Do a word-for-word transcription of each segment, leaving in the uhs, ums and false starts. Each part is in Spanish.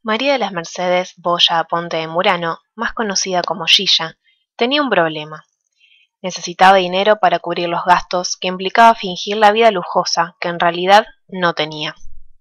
María de las Mercedes Boya Aponte de Murano, más conocida como Gilla, tenía un problema. Necesitaba dinero para cubrir los gastos que implicaba fingir la vida lujosa que en realidad no tenía.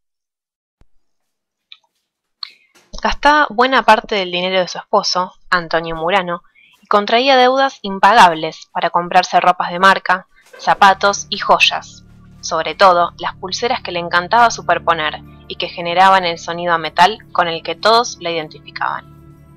Gastaba buena parte del dinero de su esposo, Antonio Murano, y contraía deudas impagables para comprarse ropas de marca, zapatos y joyas, sobre todo las pulseras que le encantaba superponer y que generaban el sonido a metal con el que todos la identificaban.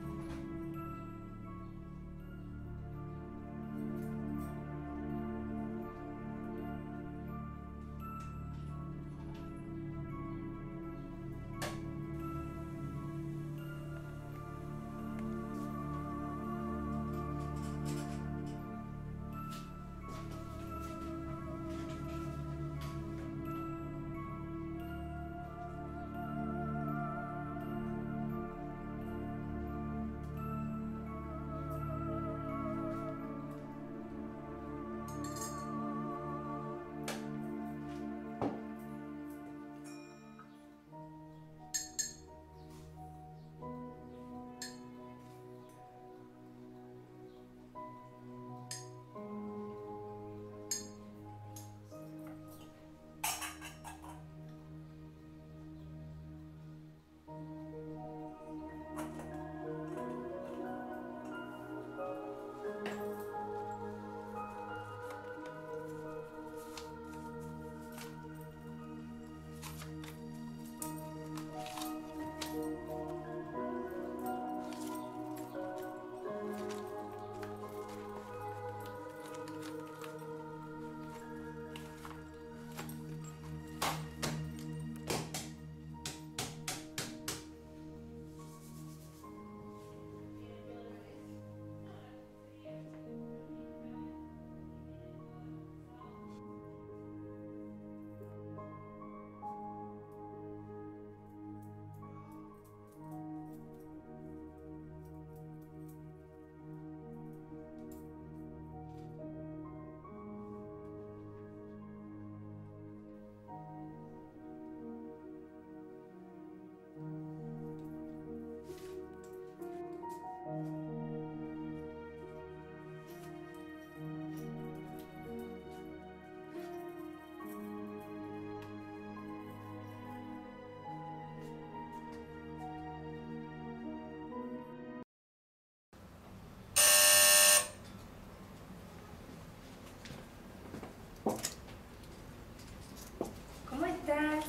¿Cómo estás?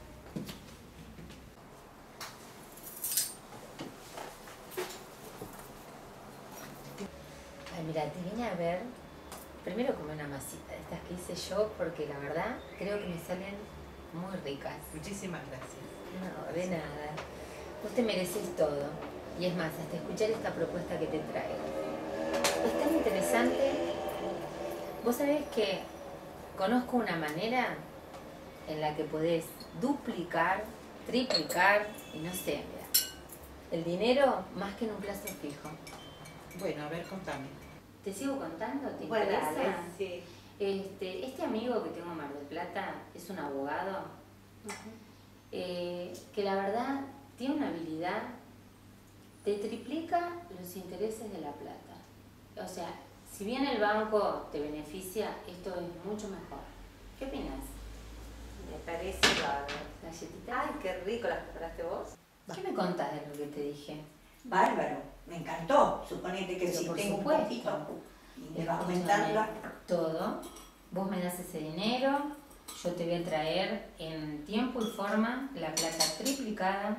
Ay, mira, te vine a ver. Primero comí una masita de estas que hice yo porque la verdad creo que me salen muy ricas. Muchísimas gracias. No, de nada. Vos te mereces todo. Y es más, hasta escuchar esta propuesta que te traigo. Es tan interesante. Vos sabés que conozco una manera en la que podés duplicar, triplicar y no sé, mira, el dinero más que en un plazo fijo. Bueno, a ver, contame. ¿Te sigo contando? ¿Te Bueno, interesa? dale, sí. Este, este amigo que tengo en Mar del Plata es un abogado uh-huh. eh, que la verdad tiene una habilidad, te triplica los intereses de la plata. O sea, si bien el banco te beneficia, esto es mucho mejor. ¿Qué opinas? Me parece bárbaro. ¿Galletitas? Ay, qué rico, ¿las preparaste vos? ¿Qué me contás de lo que te dije? Bárbaro, me encantó. Suponete que Pero si por tengo supuesto. un poquito y me va Escúchame, aumentando. todo, vos me das ese dinero, yo te voy a traer en tiempo y forma la plata triplicada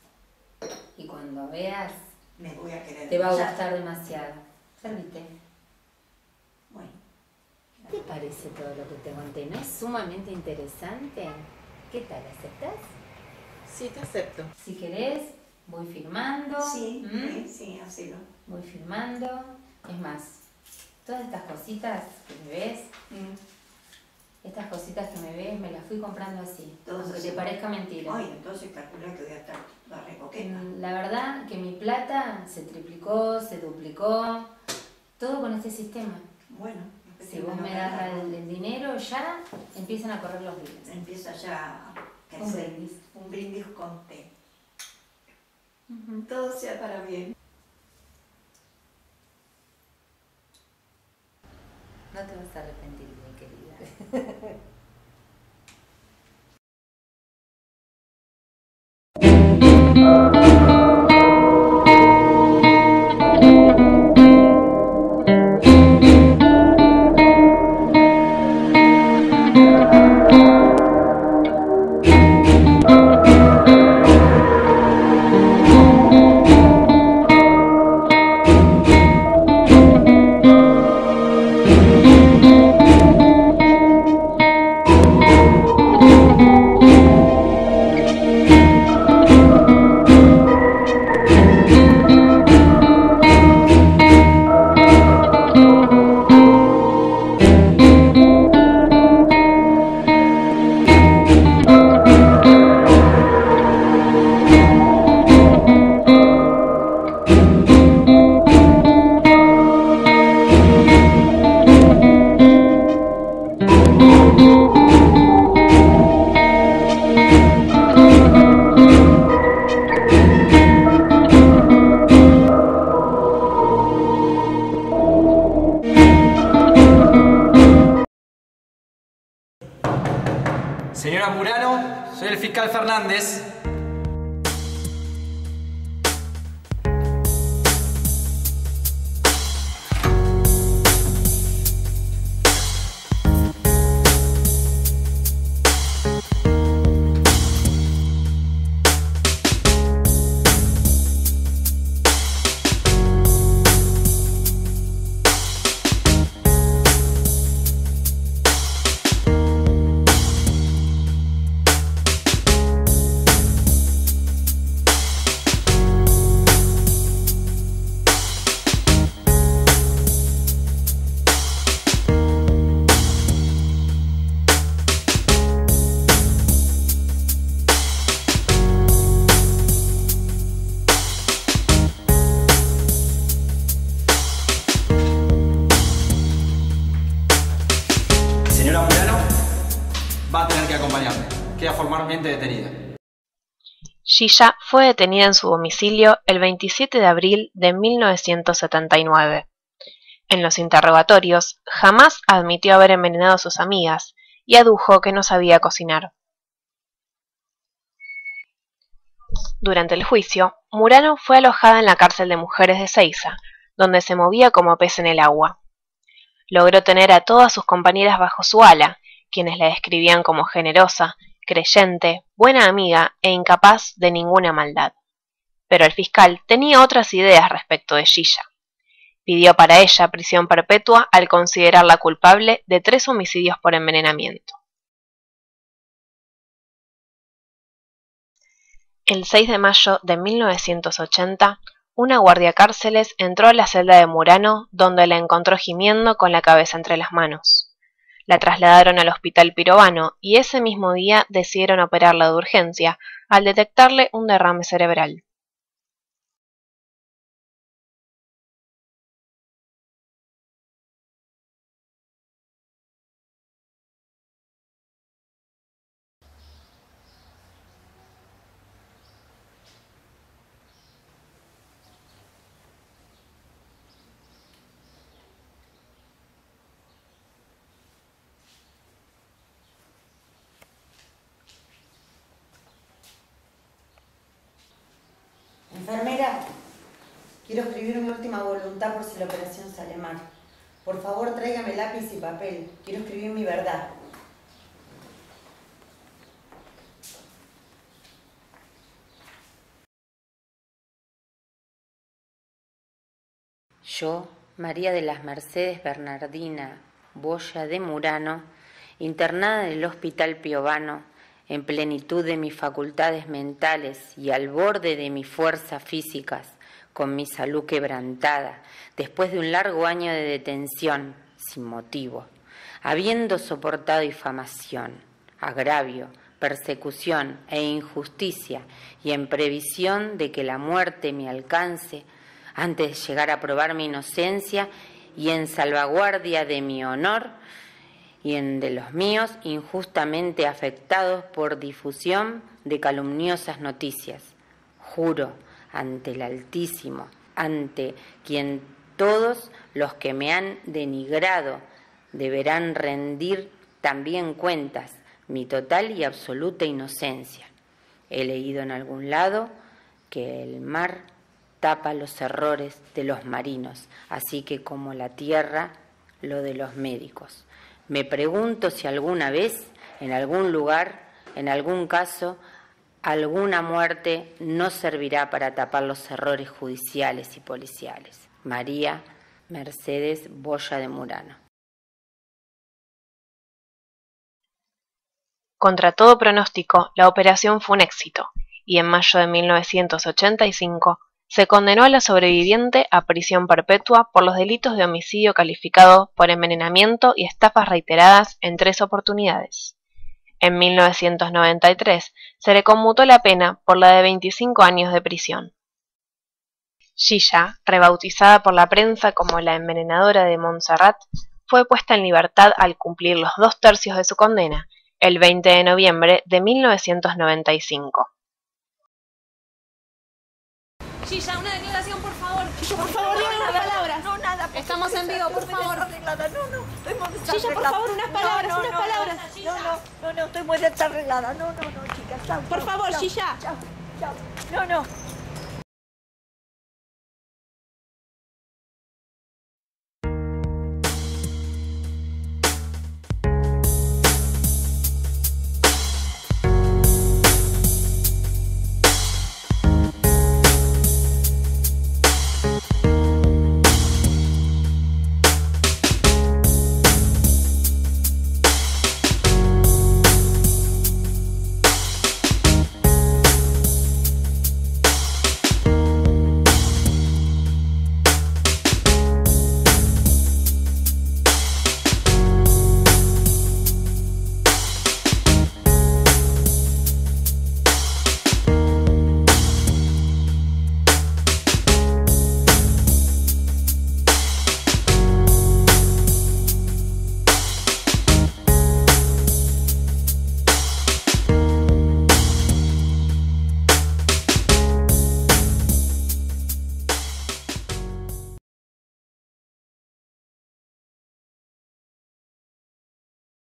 y cuando veas Me voy a querer. te va a ya. gustar demasiado. Servite. Bueno. ¿Qué te parece todo lo que te conté? ¿No es sumamente interesante? ¿Qué tal? ¿Aceptás? Sí, te acepto. Si querés, voy firmando. Sí, ¿Mm? sí, sí, hacelo. Voy firmando. Es más, todas estas cositas que me ves, Mm. estas cositas que me ves, me las fui comprando así. Todas aunque así. te parezca mentira. Ay, entonces calcula que voy a estar la recoqueta. Mm, La verdad que mi plata se triplicó, se duplicó, todo con este sistema. Bueno. Si vos me das el, el dinero, ya empiezan a correr los días. Empieza ya a Un brindis. un brindis con té. Ujú, todo sea para bien. No te vas a arrepentir, mi querida. Señora Murano, soy el fiscal Fernández. Señora Murano, va a tener que acompañarme. Queda formalmente detenida. Gilla fue detenida en su domicilio el veintisiete de abril de mil novecientos setenta y nueve. En los interrogatorios, jamás admitió haber envenenado a sus amigas y adujo que no sabía cocinar. Durante el juicio, Murano fue alojada en la cárcel de mujeres de Ezeiza, donde se movía como pez en el agua. Logró tener a todas sus compañeras bajo su ala, quienes la describían como generosa, creyente, buena amiga e incapaz de ninguna maldad. Pero el fiscal tenía otras ideas respecto de Gilla. Pidió para ella prisión perpetua al considerarla culpable de tres homicidios por envenenamiento. El seis de mayo de mil novecientos ochenta, una guardiacárceles entró a la celda de Murano, donde la encontró gimiendo con la cabeza entre las manos. La trasladaron al hospital Pirovano y ese mismo día decidieron operarla de urgencia al detectarle un derrame cerebral. Enfermera, quiero escribir mi última voluntad por si la operación sale mal. Por favor, tráigame lápiz y papel. Quiero escribir mi verdad. Yo, María de las Mercedes Bernardina Boya de Murano, internada en el Hospital Piovano, en plenitud de mis facultades mentales y al borde de mis fuerzas físicas, con mi salud quebrantada, después de un largo año de detención, sin motivo, habiendo soportado difamación, agravio, persecución e injusticia, y en previsión de que la muerte me alcance, antes de llegar a probar mi inocencia y en salvaguardia de mi honor y en de los míos injustamente afectados por difusión de calumniosas noticias. Juro, ante el Altísimo, ante quien todos los que me han denigrado deberán rendir también cuentas, mi total y absoluta inocencia. He leído en algún lado que el mar tapa los errores de los marinos, así que como la tierra, lo de los médicos. Me pregunto si alguna vez, en algún lugar, en algún caso, alguna muerte no servirá para tapar los errores judiciales y policiales. María Mercedes Boya de Murano. Contra todo pronóstico, la operación fue un éxito, y en mayo de mil novecientos ochenta y cinco se condenó a la sobreviviente a prisión perpetua por los delitos de homicidio calificado por envenenamiento y estafas reiteradas en tres oportunidades. En mil novecientos noventa y tres se le conmutó la pena por la de veinticinco años de prisión. Gilla, rebautizada por la prensa como la envenenadora de Montserrat, fue puesta en libertad al cumplir los dos tercios de su condena, el veinte de noviembre de mil novecientos noventa y cinco. Gilla, una declaración, por favor. Por favor, diga unas palabras. No, nada. Estamos en vivo, por favor. Arreglada. No, no, estoy muy desarreglada. Gilla, por favor, unas palabras, no, no, unas no, palabras. No, no, no, no, estoy muy desarreglada. No, no, no, chicas. Chao, Por chao, favor, chao, Gilla. Chao, chao. No, no.